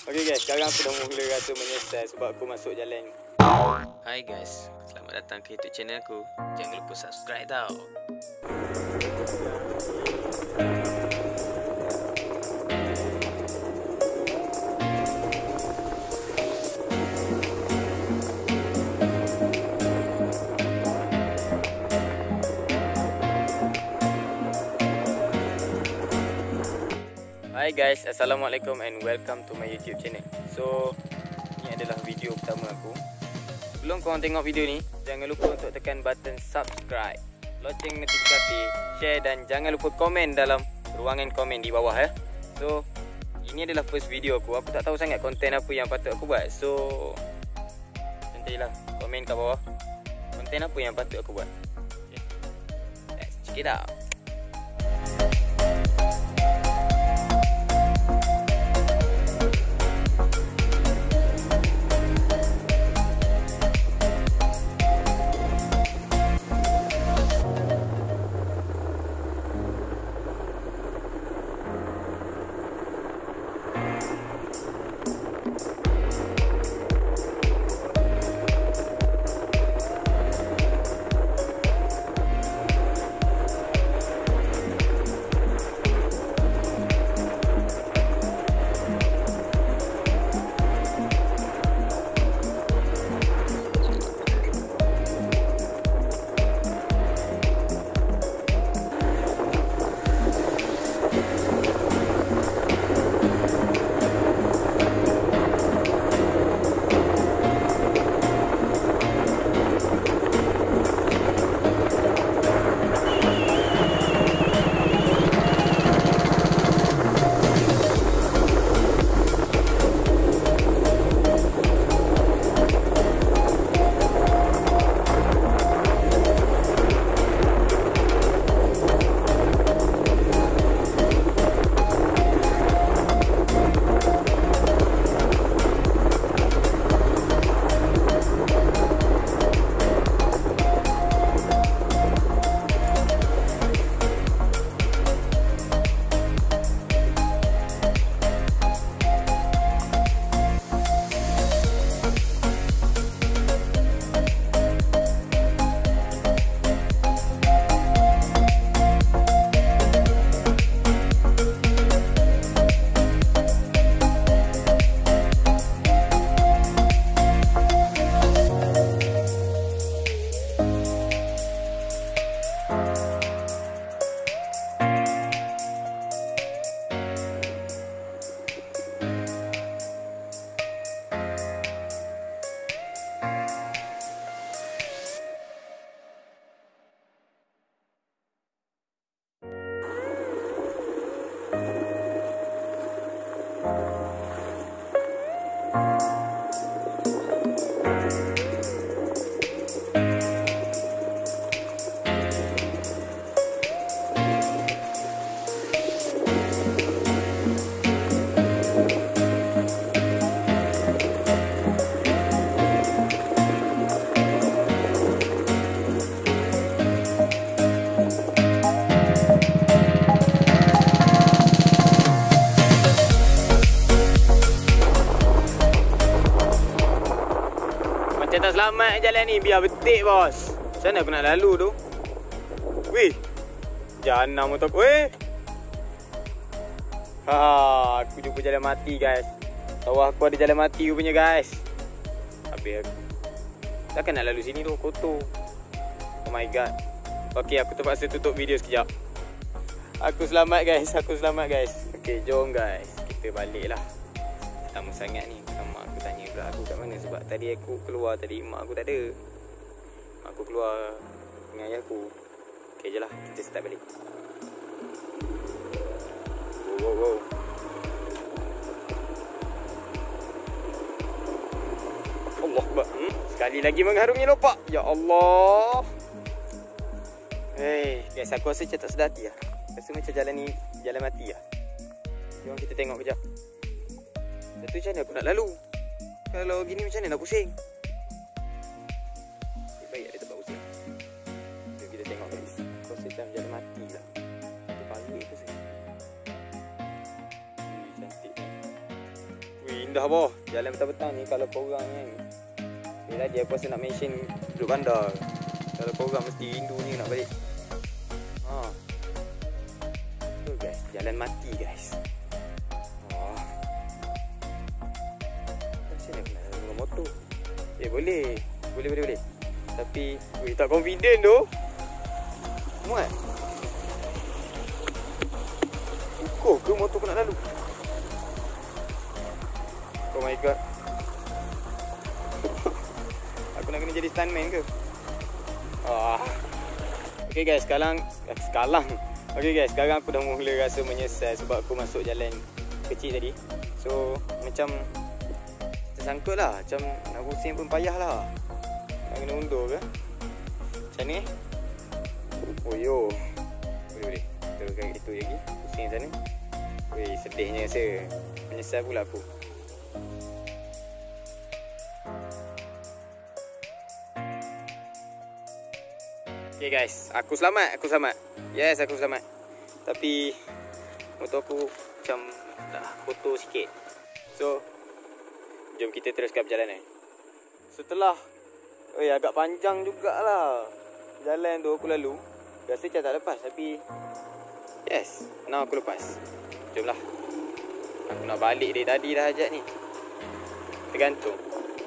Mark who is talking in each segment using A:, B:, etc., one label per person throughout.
A: Okay guys, sekarang aku dah mula rasa menyesal sebab aku masuk jalan ni.
B: Hai guys, selamat datang ke YouTube channel aku. Jangan lupa subscribe tau.
A: Hai guys, Assalamualaikum and welcome to my YouTube channel. So, ni adalah video pertama aku. Sebelum korang tengok video ni, jangan lupa untuk tekan button subscribe, loceng notifikasi, share dan jangan lupa komen dalam ruangan komen di bawah ya. So, ini adalah first video aku. Aku tak tahu sangat konten apa yang patut aku buat. So, nantilah komen kat bawah konten apa yang patut aku buat. Okay. Let's check it out. Macam tak selamat jalan ni, biar betik bos. Macam mana aku nak lalu tu? Weh, jana motor aku. Weh, aku jumpa jalan mati guys. Bawah aku ada jalan mati rupanya guys. Habis aku. Takkan nak lalu sini tu, kotor. Oh my god. Okay, aku terpaksa tutup video sekejap. Aku selamat guys, Okay, jom guys, kita balik lah. Lama sangat ni. Mak aku tanya pula aku kat mana. Sebab tadi aku keluar, tadi mak aku tak ada. Mak aku keluar dengan ayah aku. Okay je lah, kita start balik. Wow. Allah Akbar. Sekali lagi mengharungi lopak. Ya Allah. Hey guys, aku rasa macam tak sedar hati lah. Rasa macam jalan ni jalan mati lah. Jom kita tengok kejap. Lepas tu macam mana aku nak lalu? Kalau gini macam mana nak pusing? Baik ada tempat pusing. Jom kita tengok guys. Aku rasa macam jalan mati lah. Itu balik ke saya? Wih, cantik. Wih, indah boh. Jalan petang-petang ni kalau korang kan. Yelah dia aku rasa nak mention duduk bandar. Kalau korang mesti rindu ni nak balik. Tu guys, jalan mati guys. Macam mana nak dengan motor? Boleh. Tapi tak confident tu. Muat. Ukur ke motor aku nak lalu? Oh my god. Aku nak kena jadi stuntman ke? Okay guys, sekarang aku dah mula rasa menyesal sebab aku masuk jalan kecil tadi. So macam tersangkut lah. Macam nak pusing pun payah lah. Nak kena undur ke? Macam ni. Oh yo. Boleh. Teruskan itu lagi. Pusing sana. Weh, sedihnya rasa. Menyesal pula aku. Okay guys, aku selamat. Yes, aku selamat. Tapi motor aku macam dah kotor sikit. So jom kita teruskan perjalanan. Setelah agak panjang jugalah jalan tu aku lalu. Rasa macam tak lepas, tapi yes, now aku lepas. Jomlah. Aku nak balik dari tadi dah hajat ni. Tergantung.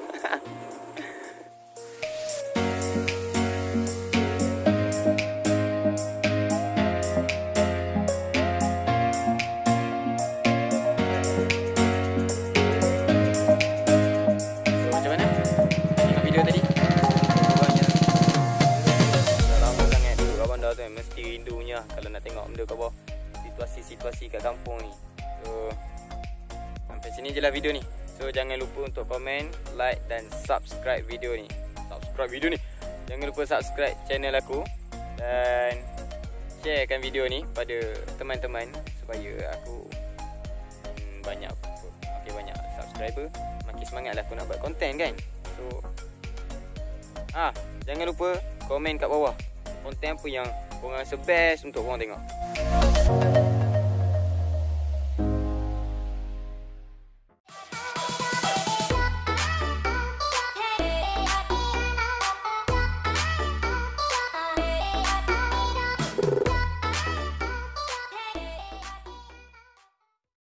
A: Mesti rindunya kalau nak tengok benda kat bawah, situasi kat kampung ni. So sampai sini je lah video ni. So jangan lupa untuk komen, like dan subscribe video ni. Jangan lupa subscribe channel aku dan sharekan video ni pada teman-teman supaya aku banyak subscriber. Makin semangat lah aku nak buat konten kan. So jangan lupa komen kat bawah konten apa yang korang rasa best untuk korang tengok.